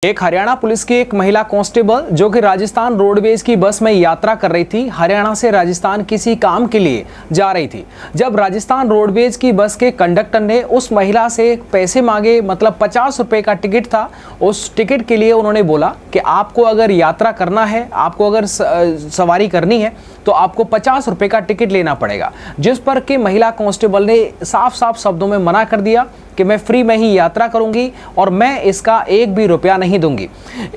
एक हरियाणा पुलिस की एक महिला कांस्टेबल जो कि राजस्थान रोडवेज की बस में यात्रा कर रही थी, हरियाणा से राजस्थान किसी काम के लिए जा रही थी। जब राजस्थान रोडवेज की बस के कंडक्टर ने उस महिला से पैसे मांगे, मतलब 50 रुपए का टिकट था, उस टिकट के लिए उन्होंने बोला कि आपको अगर यात्रा करना है, आपको अगर सवारी करनी है तो आपको 50 रुपए का टिकट लेना पड़ेगा। जिस पर कि महिला कांस्टेबल ने साफ साफ शब्दों में मना कर दिया कि मैं फ्री में ही यात्रा करूंगी और मैं इसका एक भी रुपया नहीं दूंगी।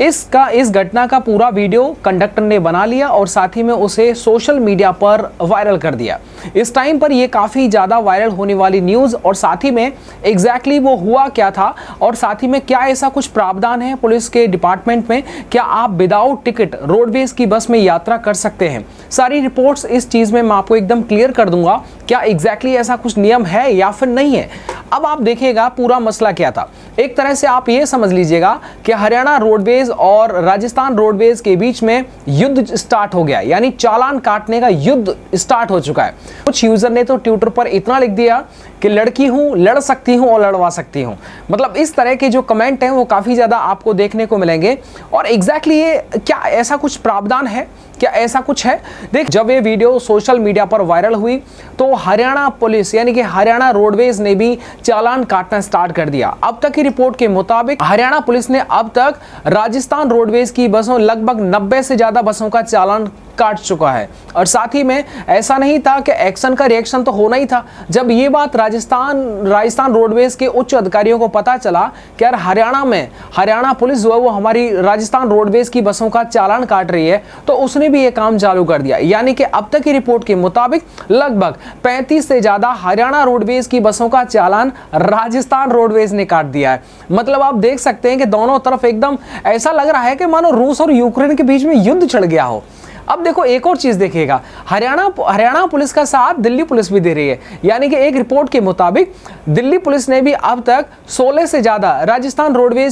इस घटना का पूरा वीडियो कंडक्टर ने बना लिया और साथ ही में उसे सोशल मीडिया पर वायरल कर दिया। इस टाइम पर यह काफी ज्यादा वायरल होने वाली न्यूज और साथ ही में एग्जैक्टली वो हुआ क्या था और साथ ही में क्या ऐसा कुछ प्रावधान है पुलिस के डिपार्टमेंट में, क्या आप विदाउट टिकट रोडवेज की बस में यात्रा कर सकते हैं। सारी रिपोर्ट्स इस चीज में मैं आपको एकदम क्लियर कर दूंगा, क्या एग्जैक्टली ऐसा कुछ नियम है या फिर नहीं है। अब आप देखिएगा पूरा मसला क्या था। एक तरह से आप ये समझ लीजिएगा कि हरियाणा रोडवेज और राजस्थान रोडवेज के बीच में युद्ध स्टार्ट हो गया, यानी चालान काटने का युद्ध स्टार्ट हो चुका है। कुछ यूजर ने तो ट्विटर पर इतना लिख दिया कि लड़की हूं, लड़ सकती हूं और लड़वा सकती हूं। मतलब इस तरह के जो कमेंट हैं वो काफी ज्यादा आपको देखने को मिलेंगे। और एग्जैक्टली ये क्या ऐसा कुछ प्रावधान है, क्या ऐसा कुछ है। देख, जब ये वीडियो सोशल मीडिया पर वायरल हुई तो हरियाणा पुलिस यानी कि हरियाणा रोडवेज ने भी चालान काटना स्टार्ट कर दिया। अब तक की रिपोर्ट के मुताबिक हरियाणा पुलिस ने अब तक राजस्थान रोडवेज की बसों लगभग 90 से ज्यादा बसों का चालान काट चुका है। और साथ ही में ऐसा नहीं था कि एक्शन का रिएक्शन तो होना ही था। जब ये बात राजस्थान रोडवेज के उच्च अधिकारियों को पता चला कि यार हरियाणा पुलिस जो है वो हमारी राजस्थान रोडवेज की बसों का चालान काट रही है, तो उसने भी ये काम चालू कर दिया। यानी कि अब तक की रिपोर्ट के मुताबिक लगभग 35 से ज्यादा हरियाणा रोडवेज की बसों का चालान राजस्थान रोडवेज ने काट दिया है। मतलब आप देख सकते हैं कि दोनों तरफ एकदम ऐसा लग रहा है कि मानो रूस और यूक्रेन के बीच में युद्ध छिड़ गया हो। अब देखो एक और चीज देखिएगा, हरियाणा पुलिस का साथ दिल्ली पुलिस भी दे रही है। यानी कि एक रिपोर्ट के मुताबिक दिल्ली पुलिस ने भी अब तक 16 से ज्यादा राजस्थान रोडवेज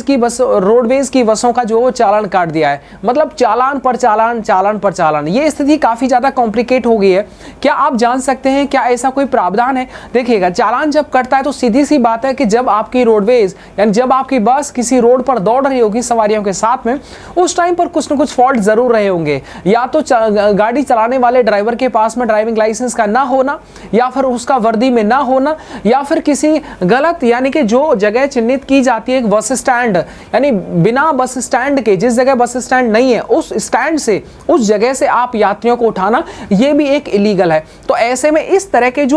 की बसों का जो चालान काट दिया है। मतलब चालान पर चालान। ये स्थिति काफी ज्यादा कॉम्प्लिकेट हो गई है। क्या आप जान सकते हैं क्या ऐसा कोई प्रावधान है? देखिएगा, चालान जब कटता है तो सीधी सी बात है कि जब आपकी रोडवेज यानी जब आपकी बस किसी रोड पर दौड़ रही होगी सवारियों के साथ में, उस टाइम पर कुछ न कुछ फॉल्ट जरूर रहे होंगे। या तो गाड़ी चलाने वाले ड्राइवर के पास में ड्राइविंग लाइसेंस का ना होना, या फिर उसका वर्दी में ना होना, या फिर किसी गलत यानी कि जो जगह चिन्हित की जाती है एक बस स्टैंड, यानी बिना बस स्टैंड के, जिस जगह बस स्टैंड नहीं है उस स्टैंड से, उस जगह से आप यात्रियों को उठाना, ये भी एक इलीगल है। तो ऐसे में इस तरह के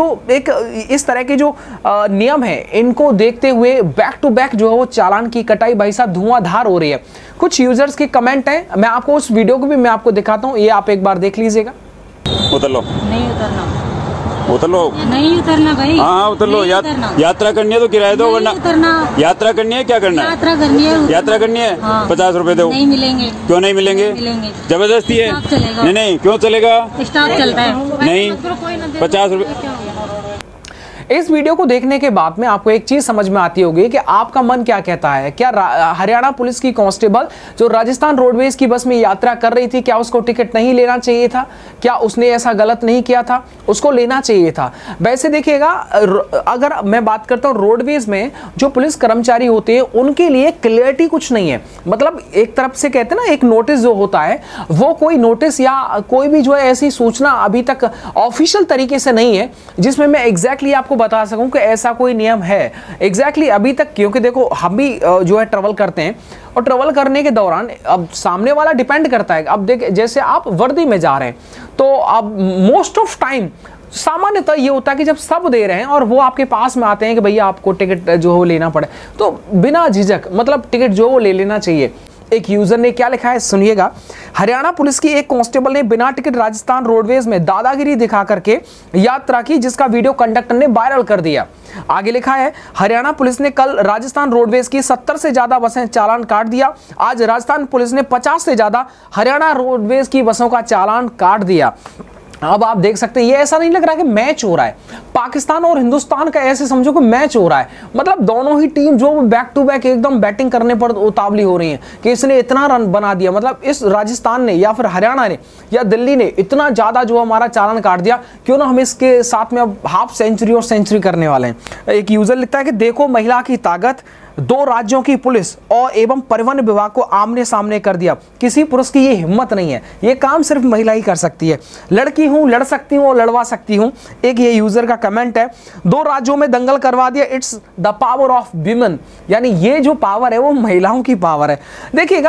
जो नियम है, इनको देखते हुए बैक टू बैक जो है वो चालान की कटाई भाई साहब धुआंधार हो रही है। कुछ यूजर्स के कमेंट हैं, मैं आपको उस वीडियो को भी मैं आपको दिखाता हूं, ये आप एक बार देख लीजिएगा। उतर लो। नहीं उतरना। उतर लो। नहीं उतरना भाई। हाँ उतर लो। यात्रा करनी है तो किराया दो, वरना यात्रा करनी है, क्या करना है? यात्रा करनी है। हाँ। 50 रुपए दो। नहीं मिलेंगे। क्यों नहीं मिलेंगे? जबरदस्ती है। नहीं क्यों चलेगा? स्टाफ चलता है। नहीं 50 रुपए। इस वीडियो को देखने के बाद में आपको एक चीज समझ में आती होगी कि आपका मन क्या कहता है। क्या हरियाणा पुलिस की कांस्टेबल जो राजस्थान रोडवेज की बस में यात्रा कर रही थी, क्या उसको टिकट नहीं लेना चाहिए था? क्या उसने ऐसा गलत नहीं किया था? उसको लेना चाहिए था। वैसे देखिएगा, अगर मैं बात करता हूं रोडवेज में जो पुलिस कर्मचारी होते हैं उनके लिए क्लियरिटी कुछ नहीं है। मतलब एक तरफ से कहते हैं ना, एक नोटिस जो होता है वो कोई नोटिस या कोई भी जो है ऐसी सूचना अभी तक ऑफिशियल तरीके से नहीं है जिसमें मैं एग्जैक्टली आपको बता सकूं कि ऐसा कोई नियम है एग्जैक्टली अभी तक। क्योंकि देखो, हम भी जो है ट्रैवल करते हैं और ट्रैवल करने के दौरान अब सामने वाला डिपेंड करता है। अब देख, जैसे आप वर्दी में जा रहे हैं तो अब मोस्ट ऑफ टाइम सामान्यतः ये होता है कि जब सब दे रहे हैं और वो आपके पास में आते हैं कि भैया आपको टिकट जो है लेना पड़े, तो बिना झिझक मतलब टिकट जो वो ले लेना चाहिए। एक यूजर ने क्या लिखा है सुनिएगा, हरियाणा पुलिस की एक कांस्टेबल ने बिना टिकट राजस्थान रोडवेज में दादागिरी दिखा करके यात्रा की, जिसका वीडियो कंडक्टर ने वायरल कर दिया। आगे लिखा है, हरियाणा पुलिस ने कल राजस्थान रोडवेज की 70 से ज्यादा बसें चालान काट दिया। आज राजस्थान पुलिस ने 50 से ज्यादा हरियाणा रोडवेज की बसों का चालान काट दिया। अब आप देख सकते हैं, ये ऐसा नहीं लग रहा कि मैच हो रहा है, पाकिस्तान और हिंदुस्तान का ऐसे समझो कि मैच हो रहा है। मतलब दोनों ही टीम जो बैक टू बैक एकदम बैटिंग करने पर उतावली हो रही है कि इसने इतना रन बना दिया, मतलब इस राजस्थान ने या फिर हरियाणा ने या दिल्ली ने इतना ज्यादा जो हमारा चालान काट दिया, क्यों ना हम इसके साथ में अब हाफ सेंचुरी और सेंचुरी करने वाले हैं। एक यूजर लिखता है कि देखो महिला की ताकत, दो राज्यों की पुलिस और एवं परिवहन विभाग को आमने सामने कर दिया। किसी पुरुष की ये हिम्मत नहीं है, ये काम सिर्फ महिला ही कर सकती है। लड़की हूं, लड़ सकती हूं और लड़वा सकती हूं, एक ये यूजर का कमेंट है। दो राज्यों में दंगल करवा दिया, it's the power of women, यानी ये जो पावर है वो महिलाओं की पावर है। देखिएगा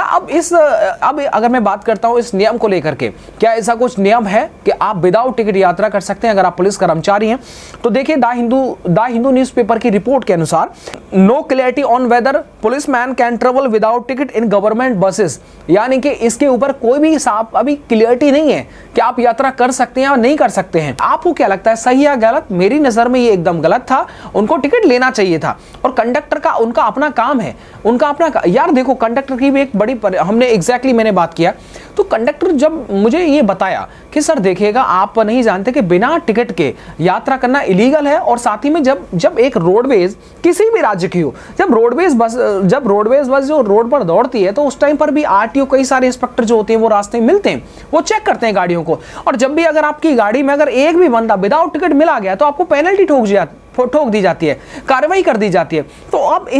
अब अगर मैं बात करता हूं इस नियम को लेकर के, क्या ऐसा कुछ नियम है कि आप विदाउट टिकट यात्रा कर सकते हैं अगर आप पुलिस कर्मचारी हैं? तो देखिए द हिंदू न्यूज़पेपर की रिपोर्ट के अनुसार no clarity on whether policeman can travel without ticket in government buses, यानी कि इसके ऊपर कोई भी साफ अभी क्लियरिटी नहीं है कि आप यात्रा कर सकते हैं या नहीं कर सकते हैं। आपको क्या लगता है, सही या गलत? मेरी नजर में ये एकदम गलत था, उनको टिकट लेना चाहिए था। और कंडक्टर का उनका अपना काम है, उनका अपना यार देखो कंडक्टर की भी एक बड़ी हमने एग्जैक्टली मैंने बात किया तो कंडक्टर जब मुझे ये बताया कि सर देखिएगा आप नहीं जानते कि बिना टिकट के यात्रा करना इलीगल है, और साथ ही में जब एक रोडवेज किसी भी राज्य की हो, जब रोडवेज बस जो रोड पर दौड़ती है तो उस टाइम पर भी आरटीओ कई सारे इंस्पेक्टर जो होते हैं वो रास्ते में मिलते हैं, वो चेक करते हैं गाड़ियों को। और जब भी अगर आपकी गाड़ी में अगर एक भी बंदा विदाउट टिकट मिला गया तो आपको पेनल्टी ठोक दी जाती है, कार्रवाई कर दी जाती है। तो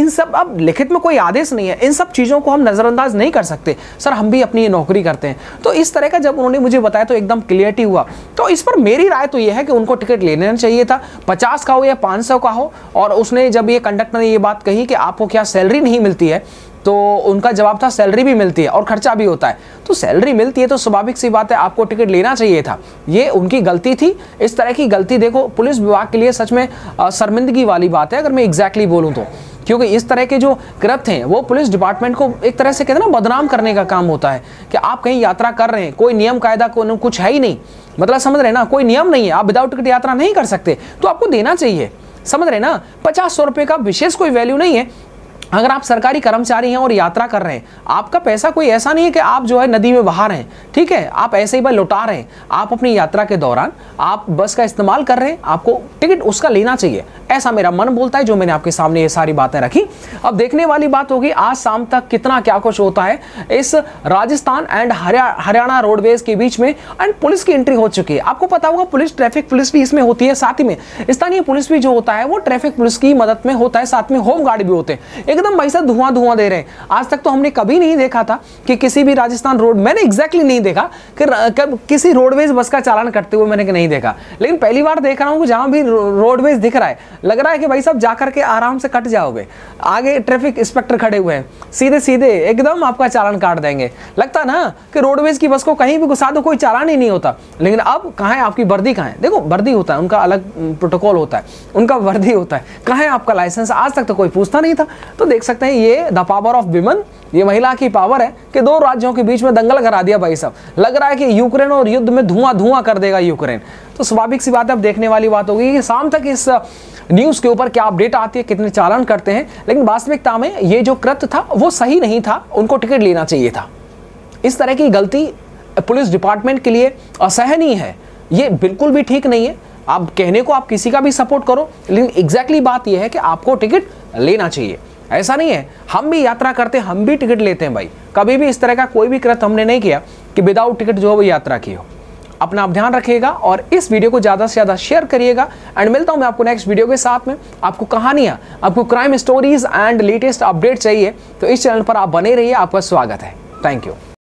अब लिखित में कोई आदेश नहीं है, इन सब चीजों को हम नजरअंदाज नहीं कर सकते। सर हम भी अपनी नौकरी करते हैं, तो इस तरह का जब उन्होंने मुझे बताया तो एकदम क्लियरिटी हुआ। तो इस पर मेरी राय तो यह है कि उनको टिकट लेना चाहिए था, 50 का हो या 500 का हो। और उसने जब ये कंडक्टर ने ये बात कही कि आपको क्या सैलरी नहीं मिलती है, तो उनका जवाब था सैलरी भी मिलती है और खर्चा भी होता है। तो सैलरी मिलती है तो स्वाभाविक सी बात है आपको टिकट लेना चाहिए था, ये उनकी गलती थी। इस तरह की गलती देखो पुलिस विभाग के लिए सच में शर्मिंदगी वाली बात है अगर मैं एग्जैक्टली बोलूं तो, क्योंकि इस तरह के जो कृत्य हैं वो पुलिस डिपार्टमेंट को एक तरह से कहते हैं ना बदनाम करने का काम होता है कि आप कहीं यात्रा कर रहे हैं, कोई नियम कायदा को कुछ है ही नहीं, मतलब समझ रहे ना, कोई नियम नहीं है, आप विदाउट टिकट यात्रा नहीं कर सकते तो आपको देना चाहिए, समझ रहे ना। 50-100 रुपये का विशेष कोई वैल्यू नहीं है। अगर आप सरकारी कर्मचारी हैं और यात्रा कर रहे हैं, आपका पैसा कोई ऐसा नहीं है कि आप जो है नदी में बहा रहे हैं, ठीक है, आप ऐसे ही भाई लौटा रहे हैं। आप अपनी यात्रा के दौरान आप बस का इस्तेमाल कर रहे हैं, आपको टिकट उसका लेना चाहिए, ऐसा मेरा मन बोलता है, जो मैंने आपके सामने ये सारी बातें रखी। अब देखने वाली बात होगी आज शाम तक कितना क्या कुछ होता है इस राजस्थान एंड हरियाणा रोडवेज के बीच में। एंड पुलिस की एंट्री हो चुकी है, आपको पता होगा पुलिस ट्रैफिक पुलिस भी इसमें होती है, साथ ही में स्थानीय पुलिस भी जो होता है वो ट्रैफिक पुलिस की मदद में होता है, साथ में होम गार्ड भी होते हैं। एकदम भाई साहब धुआं दे रहे हैं। आज तक तो हमने कभी नहीं देखा था कि किसी भी राजस्थान रोड, मैंने एग्जैक्टली नहीं देखा कि किसी रोडवेज बस का चालान करते हुए मैंने नहीं देखा, लेकिन पहली बार देख रहा हूं कि जहां भी रोडवेज दिख रहा है लग रहा है कि भाई साहब जाकर के आराम से कट जाओगे, आगे ट्रैफिक इंस्पेक्टर खड़े हुए हैं, सीधे सीधे एकदम आपका चालान काट देंगे। लगता ना कि रोडवेज की बस को कहीं भी घुसा दो कोई चालान ही नहीं होता, लेकिन अब कहां है आपकी वर्दी, कहां है? देखो वर्दी होता है, उनका अलग प्रोटोकॉल होता है, उनका वर्दी होता है, कहां है आपका लाइसेंस? आज तक तो कोई पूछता नहीं था। तो देख सकते हैं ये द पावर ऑफ विमेन, ये महिला की पावर है कि दो राज्यों के बीच में दंगल करा दिया भाई साहब। लग रहा है कि यूक्रेन और युद्ध में धुआं कर देगा यूक्रेन। तो स्वाभाविक सी बात है, अब देखने वाली बात होगी कि शाम तक इस न्यूज के ऊपर क्या अपडेट आती है, कितने चालान करते हैं। लेकिन वास्तविकता में ये जो कृत्य था वो सही नहीं था, उनको टिकट लेना चाहिए था। इस तरह की गलती पुलिस डिपार्टमेंट के लिए असहनीय है, ये बिल्कुल भी ठीक नहीं है। आप कहने को आप किसी का भी सपोर्ट करो, लेकिन एग्जैक्टली बात यह है कि आपको टिकट लेना चाहिए। ऐसा नहीं है, हम भी यात्रा करते हैं, हम भी टिकट लेते हैं भाई, कभी भी इस तरह का कोई भी कृत्य हमने नहीं किया कि विदाउट टिकट जो है वो यात्रा की हो। अपना आप ध्यान रखिएगा और इस वीडियो को ज़्यादा से ज़्यादा शेयर करिएगा। एंड मिलता हूं मैं आपको नेक्स्ट वीडियो के साथ में। आपको कहानियां, आपको crime stories and latest update चाहिए तो इस चैनल पर आप बने रहिए, आपका स्वागत है। Thank you.